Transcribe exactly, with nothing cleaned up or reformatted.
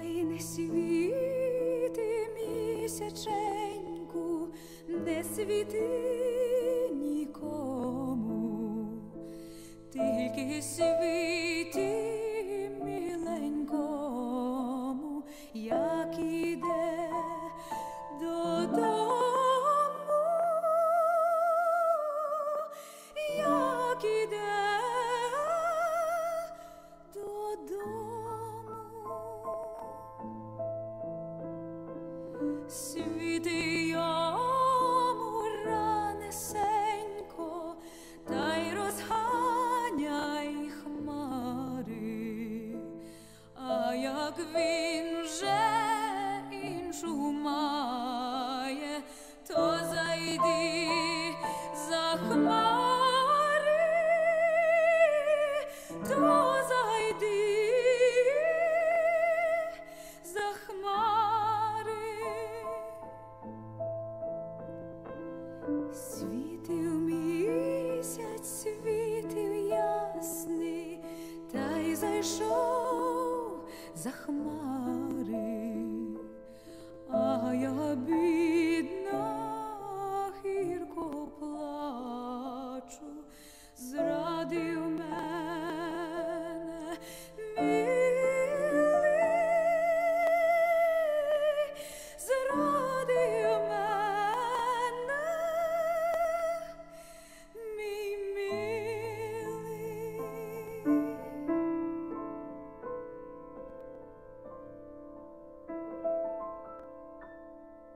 Ой, не світи місяченьку, не світи нікому, тільки світи миленькому, як іде додому, як іде додому. Світи йому ранесенько, та й розганяй хмари, а як він вже іншу має, то зайди за хмари, то зайди за хмари. Світив місяць, світив ясний, та й зайшов за хмари.